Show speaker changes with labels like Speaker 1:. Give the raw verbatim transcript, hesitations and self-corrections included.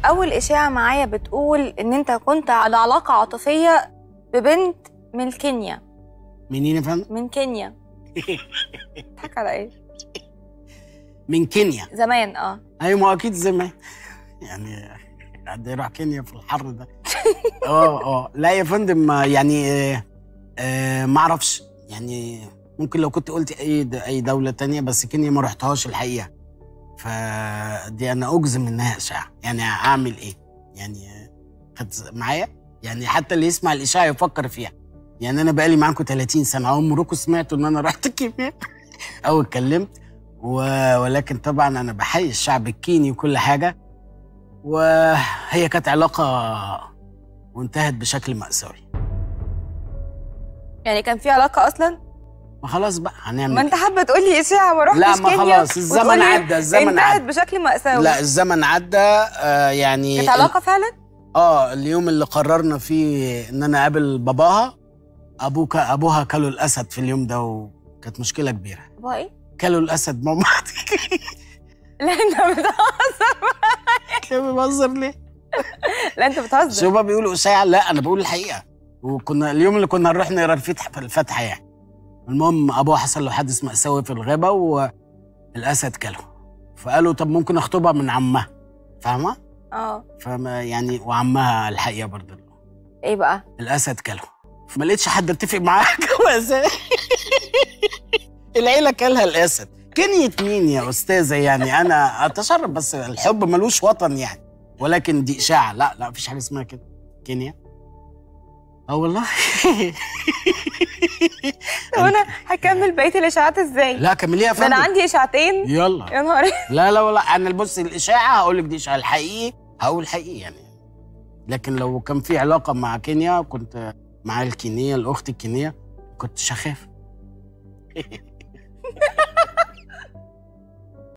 Speaker 1: اول اشاعه معايا بتقول ان انت كنت على علاقه عاطفيه ببنت من كينيا.
Speaker 2: منين يا فندم؟
Speaker 1: من كينيا. بتضحك على ايه؟
Speaker 2: من كينيا
Speaker 1: زمان. اه
Speaker 2: ايوه، ما اكيد زمان يعني حد يروح كينيا في الحر ده؟ اه اه لا يا فندم، يعني آه آه ما اعرفش، يعني ممكن لو كنت قلت اي اي دوله تانية، بس كينيا ما رحتهاش الحقيقه، فدي انا اجزم انها اشاعه. يعني اعمل ايه يعني؟ كانت معايا يعني، حتى اللي يسمع الاشاعه يفكر فيها. يعني انا بقالي معاكم ثلاثين سنه، اول مروكو سمعتوا ان انا رحت كينيا او اتكلمت و... ولكن طبعا انا بحيي الشعب الكيني وكل حاجه، وهي كانت علاقه وانتهت بشكل مأساوي.
Speaker 1: يعني كان في علاقه اصلا؟
Speaker 2: ما خلاص بقى هنعمل
Speaker 1: ما انت
Speaker 2: إيه؟
Speaker 1: حابه تقولي اشاعه ما رحتش
Speaker 2: لا ما
Speaker 1: كينيا
Speaker 2: خلاص الزمن
Speaker 1: وتقولي
Speaker 2: عدى، الزمن
Speaker 1: انتهت
Speaker 2: عدى
Speaker 1: بشكل مأساوي.
Speaker 2: لا الزمن عدى. آه يعني
Speaker 1: كانت علاقه فعلا؟
Speaker 2: اه اليوم اللي قررنا فيه ان انا اقابل باباها، ابوك ابوها كلوا الاسد في اليوم ده، وكانت مشكله كبيره.
Speaker 1: ابوها ايه؟
Speaker 2: كلوا الاسد ماما.
Speaker 1: لا انت بتهزر.
Speaker 2: كان بيهزر ليه؟
Speaker 1: لا انت بتهزر.
Speaker 2: شو بقى بيقولوا اشاعه؟ لا انا بقول الحقيقه. وكنا اليوم اللي كنا نروح نقرا الفتح في الفاتحه يعني. المهم ابوها حصل له حادث مأساوي في الغابه والاسد كله، فقالوا طب ممكن اخطبها من عمها، فاهمه؟
Speaker 1: اه
Speaker 2: فما يعني، وعمها الحقيقه برضه
Speaker 1: ايه بقى؟
Speaker 2: الاسد كله، فما لقيتش حد اتفق معاه جوازه. العيله كلها الاسد. كينيا مين يا استاذه؟ يعني انا اتشرف، بس الحب ملوش وطن يعني، ولكن دي اشاعه. لا لا مفيش حاجه اسمها كده. كينيا اه والله.
Speaker 1: طب انا هكمل بقيه الاشاعات ازاي؟
Speaker 2: لا كمليها يا
Speaker 1: ده انا
Speaker 2: فندم.
Speaker 1: عندي اشاعتين.
Speaker 2: يلا.
Speaker 1: يا نهار.
Speaker 2: لا لا والله انا بص، الاشاعه هقول لك دي اشاعه، الحقيقي هقول حقيقي يعني. لكن لو كان في علاقه مع كينيا، كنت مع الكينيه الاخت الكينيه، كنت هخاف.